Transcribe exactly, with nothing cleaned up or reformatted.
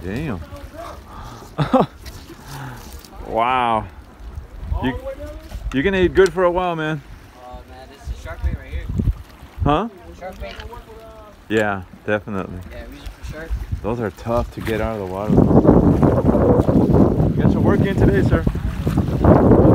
Damn. Wow. You, you're gonna eat good for a while, man. Oh man, this is shark bait right here. Huh? Shark bait? Yeah, definitely. Yeah, we use it for shark. Those are tough to get out of the water. You got some work in today, sir.